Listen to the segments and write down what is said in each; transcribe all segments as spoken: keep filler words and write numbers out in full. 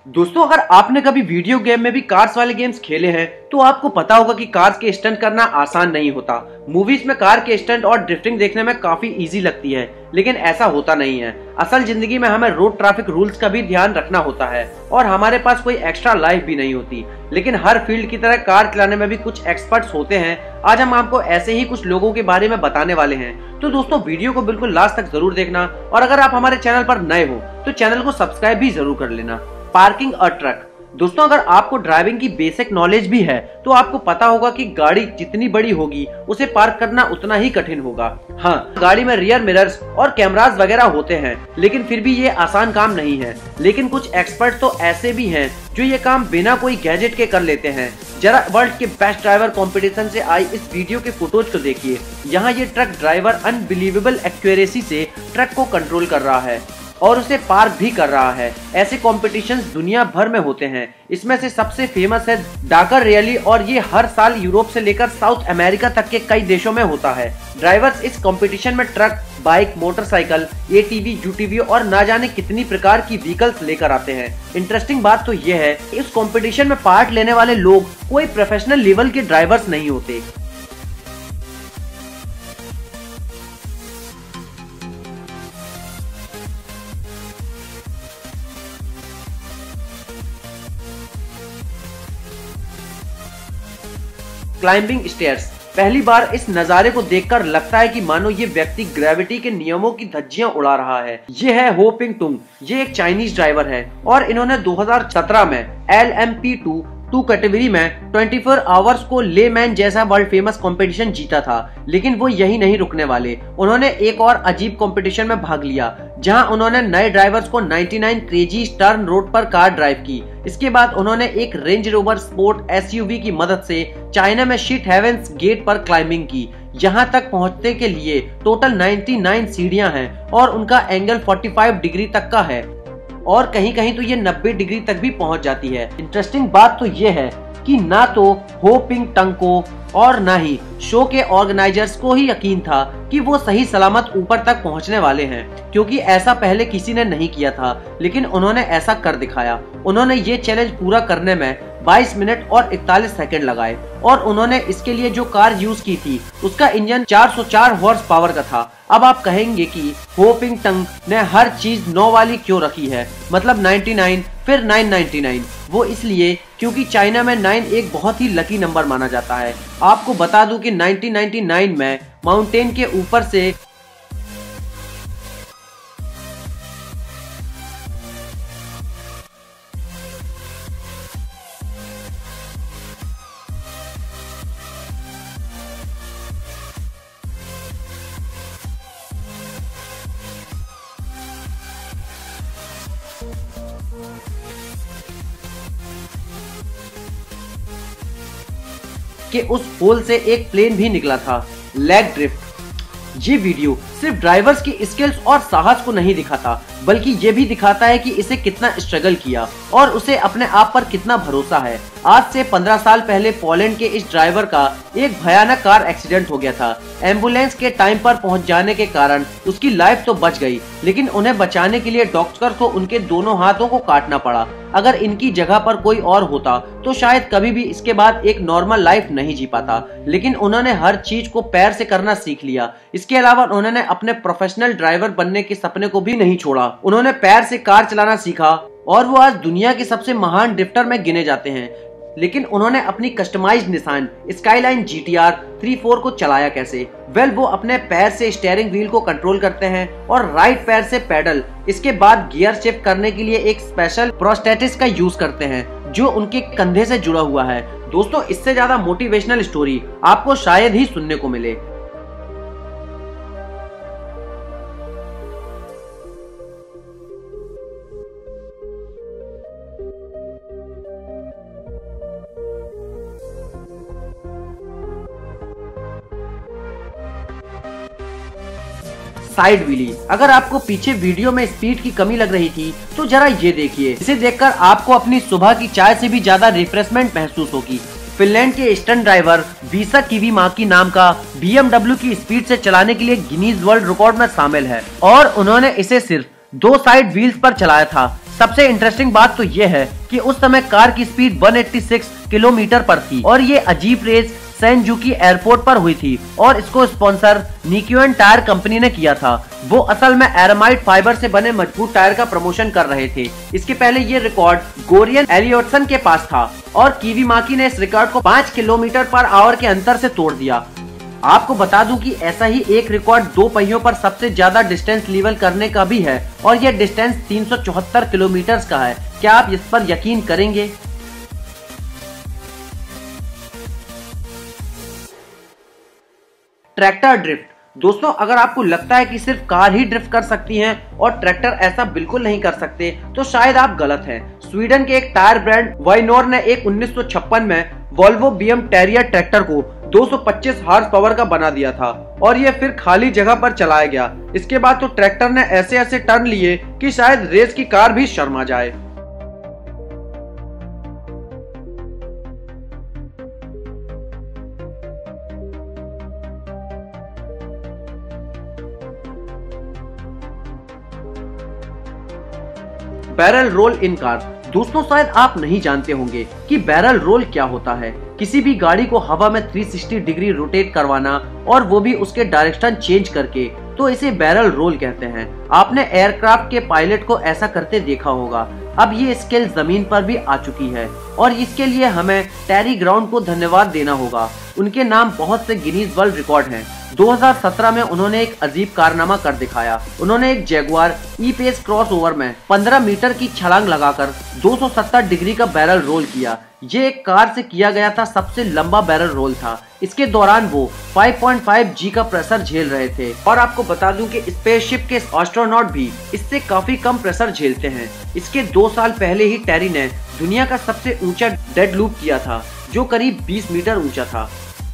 दोस्तों, अगर आपने कभी वीडियो गेम में भी कार्स वाले गेम्स खेले हैं तो आपको पता होगा कि कार्स के स्टंट करना आसान नहीं होता। मूवीज में कार के स्टंट और ड्रिफ्टिंग देखने में काफी इजी लगती है, लेकिन ऐसा होता नहीं है। असल जिंदगी में हमें रोड ट्रैफिक रूल्स का भी ध्यान रखना होता है और हमारे पास कोई एक्स्ट्रा लाइफ भी नहीं होती। लेकिन हर फील्ड की तरह कार चलाने में भी कुछ एक्सपर्ट्स होते हैं। आज हम आपको ऐसे ही कुछ लोगों के बारे में बताने वाले हैं, तो दोस्तों वीडियो को बिल्कुल लास्ट तक जरूर देखना। और अगर आप हमारे चैनल पर नए हो तो चैनल को सब्सक्राइब भी जरूर कर लेना। Parking a truck. दोस्तों, अगर आपको ड्राइविंग की बेसिक नॉलेज भी है तो आपको पता होगा कि गाड़ी जितनी बड़ी होगी उसे पार्क करना उतना ही कठिन होगा। हाँ, गाड़ी में रियर मिरर्स और कैमरास वगैरह होते हैं, लेकिन फिर भी ये आसान काम नहीं है। लेकिन कुछ एक्सपर्ट तो ऐसे भी हैं जो ये काम बिना कोई गैजेट के कर लेते हैं। जरा वर्ल्ड के बेस्ट ड्राइवर कंपटीशन से आई इस वीडियो के फुटेज को देखिए। यहाँ ये ट्रक ड्राइवर अनबिलीवेबल एक्यूरेसी से ट्रक को कंट्रोल कर रहा है और उसे पार्क भी कर रहा है। ऐसे कॉम्पिटिशन्स दुनिया भर में होते हैं। इसमें से सबसे फेमस है डाकर रैली और ये हर साल यूरोप से लेकर साउथ अमेरिका तक के कई देशों में होता है। ड्राइवर्स इस कंपटीशन में truck, bike, motorcycle, ATV, UTV और ना जाने कितनी प्रकार की व्हीकल्स लेकर आते हैं। इंटरेस्टिंग बात तो ये है कि इस कंपटीशन में पार्ट लेने वाले लोग कोई प्रोफेशनल लेवल के ड्राइवर्स नहीं होते। Climbing stairs. पहली बार इस नजारे को देखकर लगता है कि मानो ये व्यक्ति ग्रेविटी के नियमों की धज्जियां उड़ा रहा है। ये है हो पिंग टुंग। ये एक चाइनीज ड्राइवर है और इन्होंने दो हज़ार सत्रह में L M P two two category में चौबीस आवर्स को ले मैन जैसा वर्ल्ड फेमस कंपटीशन जीता था। लेकिन वो यही नहीं रुकने वाले। उन्होंने एक और अजीब कंपटीशन में भाग लिया जहां उन्होंने नए ड्राइवर्स को निन्यानवे क्रेजी टर्न रोड पर कार ड्राइव की। इसके बाद उन्होंने एक Range Rover Sport S U V की मदद से चाइना में शीट हेवेंस गेट पर क्लाइंबिंग की। यहाँ तक पहुँचने के लिए टोटल निन्यानवे सीढ़ियां हैं और उनका एंगल पैंतालीस डिग्री तक का है और कहीं कहीं तो ये नब्बे डिग्री तक भी पहुंच जाती है। इंटरेस्टिंग बात तो ये है कि ना तो हो पिंग टंग को और ना ही शो के ऑर्गेनाइजर्स को ही यकीन था कि वो सही सलामत ऊपर तक पहुंचने वाले हैं, क्योंकि ऐसा पहले किसी ने नहीं किया था। लेकिन उन्होंने ऐसा कर दिखाया। उन्होंने ये चैलेंज पूरा करने में बाईस मिनट और इकतालीस सेकंड लगाए और उन्होंने इसके लिए जो कार यूज की थी उसका इंजन चार सौ चार हॉर्स पावर का था। अब आप कहेंगे कि हो पिंग टंग ने हर चीज नौ वाली क्यों रखी है, मतलब निन्यानवे फिर नौ सौ निन्यानवे। वो इसलिए क्योंकि चाइना में नौ एक बहुत ही लकी नंबर माना जाता है। आपको बता दूं कि उन्नीस सौ निन्यानवे में माउंटेन के ऊपर से कि उस होल से एक प्लेन भी निकला था। Leg drift. ये वीडियो सिर्फ ड्राइवर्स की स्किल्स और साहस को नहीं दिखाता, बल्कि ये भी दिखाता है कि इसे कितना स्ट्रगल किया और उसे अपने आप पर कितना भरोसा है। आज से पंद्रह साल पहले पोलैंड के इस ड्राइवर का एक भयानक कार एक्सीडेंट हो गया था। एम्बुलेंस के टाइम पर पहुंच जाने के कारण उसकी लाइफ तो बच गई, लेकिन उन्हें बचाने के लिए डॉक्टर को उनके दोनों हाथों को काटना पड़ा। अगर इनकी जगह पर कोई और होता तो शायद कभी भी इसके बाद एक नॉर्मल लाइफ नहीं जी पाता। लेकिन उन्होंने हर चीज को पैर से करना सीख लिया। इसके अलावा उन्होंने अपने प्रोफेशनल ड्राइवर बनने के सपने को भी नहीं छोड़ा। उन्होंने पैर से कार चलाना सीखा और वो आज दुनिया के सबसे महान ड्रिफ्टर में गिने जाते हैं। लेकिन उन्होंने अपनी customised Nissan Skyline G T R चौंतीस को चलाया कैसे? वेल, वो अपने पैर से स्टीयरिंग व्हील को कंट्रोल करते हैं और राइट पैर से पैडल। इसके बाद गियर शिफ्ट करने के लिए एक स्पेशल प्रोस्थेटिस का यूज करते हैं जो उनके कंधे से जुड़ा हुआ है। दोस्तों, इससे ज्यादा मोटिवेशनल स्टोरी आपको शायद ही सुनने को मिले। Side wheelie. अगर आपको पीछे वीडियो में स्पीड की कमी लग रही थी तो जरा ये देखिए। इसे देखकर आपको अपनी सुबह की चाय से भी ज्यादा रिफ्रेशमेंट महसूस होगी। फिनलैंड के स्टंट ड्राइवर वीसा किवीमाकी नाम का बी एम डब्ल्यू की स्पीड से चलाने के लिए गिनीज वर्ल्ड रिकॉर्ड में शामिल है और उन्होंने इसे सिर्फ दो साइड व्हील्स पर चलाया था। सबसे इंटरेस्टिंग बात तो ये है कि उस समय कार की स्पीड एक सौ छियासी किलोमीटर पर थी और ये अजीब रेस सेनजुकी एयरपोर्ट पर हुई थी और इसको स्पॉन्सर निक्यूएन टायर कंपनी ने किया था। वो असल में एरामाइड फाइबर से बने मजबूत टायर का प्रमोशन कर रहे थे। इसके पहले ये रिकॉर्ड गोरियन एलियोटसन के पास था और कीवीमाकी ने इस रिकॉर्ड को पाँच किलोमीटर पर आवर के अंतर से तोड़ दिया। आपको बता दूं कि ऐसा ही एक रिकॉर्ड दो पहियों पर सबसे ज्यादा डिस्टेंस लेवल करने का भी है और यह डिस्टेंस तीन सौ चौहत्तर किलोमीटर का है। क्या आप इस पर यकीन करेंगे? Tractor drift. दोस्तों, अगर आपको लगता है कि सिर्फ कार ही ड्रिफ्ट कर सकती हैं और ट्रैक्टर ऐसा बिल्कुल नहीं कर सकते, तो शायद आप गलत हैं। स्वीडन के एक टायर ब्रांड वाइनोर ने एक उन्नीस सौ छप्पन में वोल्वो बीएम टेरियर ट्रैक्टर को दो सौ पच्चीस हार्स पावर का बना दिया था और यह फिर खाली जगह पर चलाया गया। इसके बाद तो ट्रैक्टर ने ऐसे ऐसे टर्न लिए कि शायद रेस की कार भी शर्मा जाए। Barrel roll in car. दोस्तों, शायद आप नहीं जानते होंगे कि बैरल रोल क्या होता है। किसी भी गाड़ी को हवा में तीन सौ साठ डिग्री रोटेट करवाना और वो भी उसके डायरेक्शन चेंज करके, तो इसे बैरल रोल कहते हैं। आपने एयरक्राफ्ट के पायलट को ऐसा करते देखा होगा। अब ये स्किल जमीन पर भी आ चुकी है और इसके लिए हमें टेरी ग्राउंड को धन्यवाद देना होगा। उनके नाम बहुत से गिनीज वर्ल्ड रिकॉर्ड हैं। दो हज़ार सत्रह में उन्होंने एक अजीब कारनामा कर दिखाया। उन्होंने एक जैगुआर ई पेस क्रॉसओवर में पंद्रह मीटर की छलांग लगाकर दो सौ सत्तर डिग्री का बैरल रोल किया। ये एक कार से किया गया था सबसे लंबा बैरल रोल था। इसके दौरान वो पाँच पॉइंट पाँच जी का प्रेशर झेल रहे थे और आपको बता दूं कि स्पेसशिप के एस्ट्रोनॉट भी इससे काफी कम प्रेशर झेलते हैं। इसके दो साल पहले ही टेरी ने दुनिया का सबसे ऊंचा डेड लूप किया था, जो करीब बीस मीटर ऊंचा था।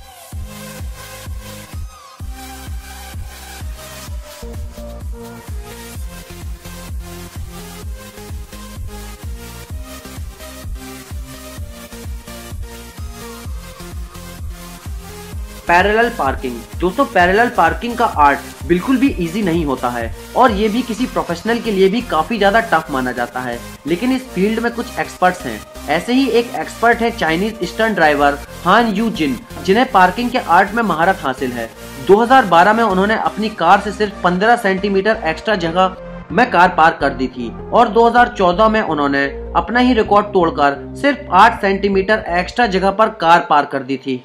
Parallel parking. दोस्तों, पैरेलल पार्किंग का आर्ट बिल्कुल भी इजी नहीं होता है और ये भी किसी प्रोफेशनल के लिए भी काफी ज्यादा टफ माना जाता है, लेकिन इस फील्ड में कुछ एक्सपर्ट्स हैं। ऐसे ही एक एक्सपर्ट है Chinese stunt driver Han Yu Jin, जिन्हें पार्किंग के आर्ट में महारत हासिल है। दो हज़ार बारह में उन्होंने अपनी कार से सिर्फ पंद्रह सेंटीमीटर एक्स्ट्रा जगह में कार पार्क कर दी थी और दो हज़ार चौदह में उन्होंने अपना ही रिकॉर्ड तोड़कर सिर्फ आठ सेंटीमीटर एक्स्ट्रा जगह पर कार पार्क कर दी थी।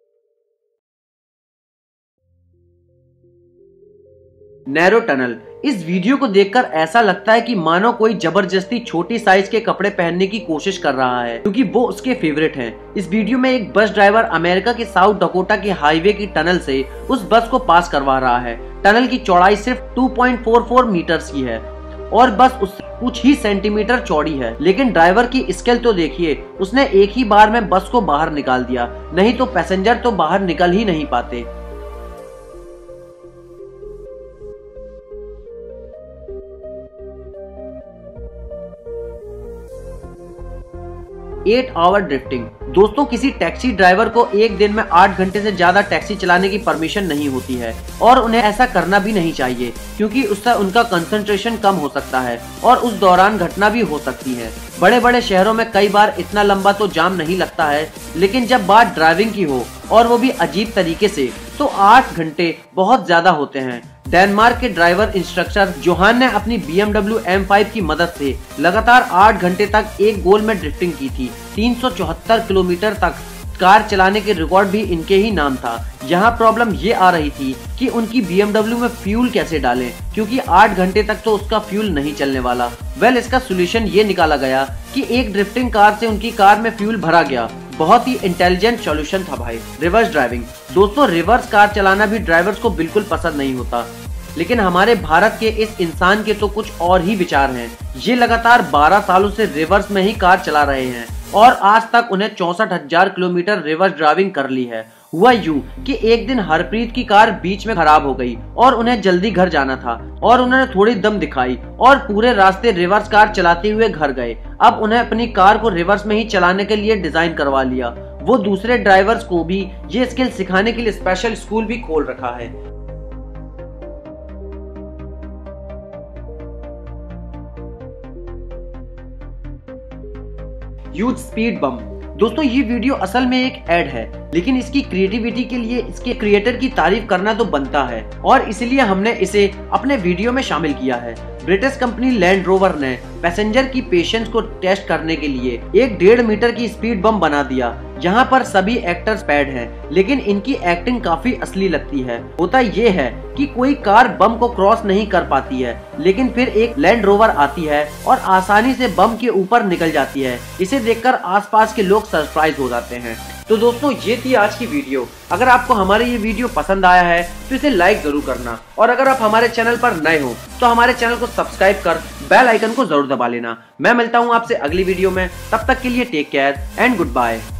Narrow tunnel. इस वीडियो को देखकर ऐसा लगता है कि मानो कोई जबरदस्ती छोटी साइज के कपड़े पहनने की कोशिश कर रहा है, क्योंकि वो उसके फेवरेट हैं। इस वीडियो में एक बस ड्राइवर अमेरिका के साउथ डकोटा की हाईवे की टनल से उस बस को पास करवा रहा है। टनल की चौड़ाई सिर्फ दो पॉइंट चार चार मीटर की है और बस उससे कुछ ही सेंटीमीटर चौड़ी है, लेकिन ड्राइवर की स्किल तो देखिए। उसने एक ही बार में बस को बाहर निकाल दिया, नहीं तो पैसेंजर तो बाहर निकल ही नहीं पाते। Eight hour drifting. दोस्तों, किसी टैक्सी ड्राइवर को एक दिन में आठ घंटे से ज्यादा टैक्सी चलाने की परमिशन नहीं होती है और उन्हें ऐसा करना भी नहीं चाहिए, क्योंकि उससे उनका कंसंट्रेशन कम हो सकता है और उस दौरान घटना भी हो सकती है। बड़े बड़े शहरों में कई बार इतना लंबा तो जाम नहीं लगता है, लेकिन जब बात ड्राइविंग की हो और वो भी अजीब तरीके से, तो आठ घंटे बहुत ज्यादा होते हैं। डेनमार्क के ड्राइवर इंस्ट्रक्टर जोहान ने अपनी B M W M five की मदद से लगातार आठ घंटे तक एक गोल में ड्रिफ्टिंग की थी। तीन सौ चौहत्तर किलोमीटर तक कार चलाने के रिकॉर्ड भी इनके ही नाम था। यहाँ प्रॉब्लम ये आ रही थी कि उनकी बी एम डब्ल्यू में फ्यूल कैसे डालें, क्योंकि आठ घंटे तक तो उसका फ्यूल नहीं चलने वाला। वेल, इसका सोल्यूशन ये निकाला गया कि एक ड्रिफ्टिंग कार से उनकी कार में फ्यूल भरा गया। बहुत ही इंटेलिजेंट सॉल्यूशन था भाई। Reverse driving. दोस्तों, रिवर्स कार चलाना भी ड्राइवर्स को बिल्कुल पसंद नहीं होता, लेकिन हमारे भारत के इस इंसान के तो कुछ और ही विचार हैं। ये लगातार बारह सालों से रिवर्स में ही कार चला रहे हैं और आज तक उन्हें चौसठ हजार किलोमीटर रिवर्स ड्राइविंग कर ली है। हुआ यूं कि एक दिन हरप्रीत की कार बीच में खराब हो गई और उन्हें जल्दी घर जाना था और उन्होंने थोड़ी दम दिखाई और पूरे रास्ते रिवर्स कार चलाते हुए घर गए। अब उन्हें अपनी कार को रिवर्स में ही चलाने के लिए डिजाइन करवा लिया। वो दूसरे ड्राइवर्स को भी ये स्किल सिखाने के लिए स्पेशल स्कूल भी खोल रखा है। Huge speed bump. दोस्तों ये वीडियो असल में एक ऐड है, लेकिन इसकी क्रिएटिविटी के लिए इसके क्रिएटर की तारीफ करना तो बनता है और इसलिए हमने इसे अपने वीडियो में शामिल किया है। ब्रिटिश कंपनी लैंड रोवर ने पैसेंजर की पेशेंस को टेस्ट करने के लिए एक डेढ़ मीटर की स्पीड बम बना दिया। यहाँ पर सभी एक्टर्स पैड हैं, लेकिन इनकी एक्टिंग काफी असली लगती है। होता ये है कि कोई कार बम को क्रॉस नहीं कर पाती है, लेकिन फिर एक लैंड रोवर आती है और आसानी से बम के ऊपर निकल जाती है। इसे देखकर आसपास के लोग सरप्राइज हो जाते हैं। तो दोस्तों ये थी आज की वीडियो। अगर आपको हमारे ये वीडियो पसंद आया है तो इसे लाइक जरूर करना, और अगर आप हमारे चैनल पर नए हो तो हमारे चैनल को सब्सक्राइब कर बेल आइकन को जरूर दबा लेना। मैं मिलता हूँ आपसे अगली वीडियो में, तब तक के लिए take care and good bye.